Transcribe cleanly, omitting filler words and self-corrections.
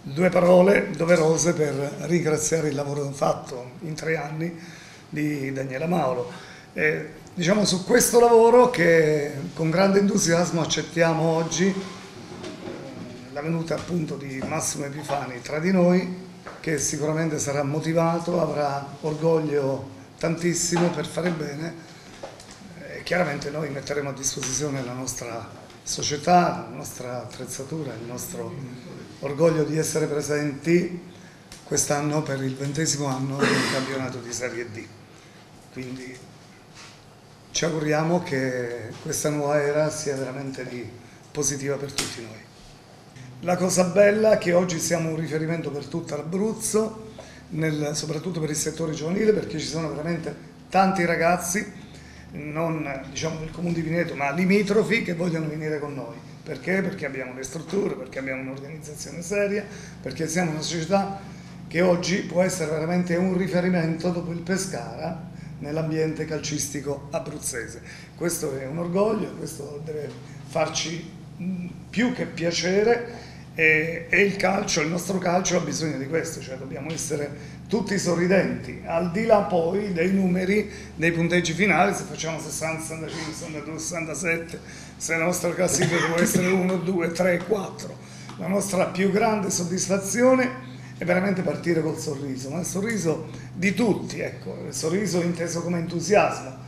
due parole doverose per ringraziare il lavoro fatto in 3 anni di Daniela Mauro. Diciamo su questo lavoro che con grande entusiasmo accettiamo oggi la venuta appunto di Massimo Epifani tra di noi, che sicuramente sarà motivato, avrà orgoglio tantissimo per fare bene. Chiaramente noi metteremo a disposizione la nostra società, la nostra attrezzatura, il nostro orgoglio di essere presenti quest'anno per il 20° anno del campionato di Serie D. Quindi ci auguriamo che questa nuova era sia veramente positiva per tutti noi. La cosa bella è che oggi siamo un riferimento per tutto l'Abruzzo, soprattutto per il settore giovanile, perché ci sono veramente tanti ragazzi, non diciamo del comune di Pineto, ma limitrofi, che vogliono venire con noi. Perché? Perché abbiamo le strutture, perché abbiamo un'organizzazione seria, perché siamo una società che oggi può essere veramente un riferimento dopo il Pescara nell'ambiente calcistico abruzzese. Questo è un orgoglio, questo deve farci più che piacere, e il calcio, il nostro calcio ha bisogno di questo, cioè dobbiamo essere tutti sorridenti, al di là poi dei numeri, dei punteggi finali, se facciamo 60, 65, 62, 67, se la nostra classifica può essere 1, 2, 3, 4. La nostra più grande soddisfazione è veramente partire col sorriso, ma il sorriso di tutti, ecco, il sorriso inteso come entusiasmo,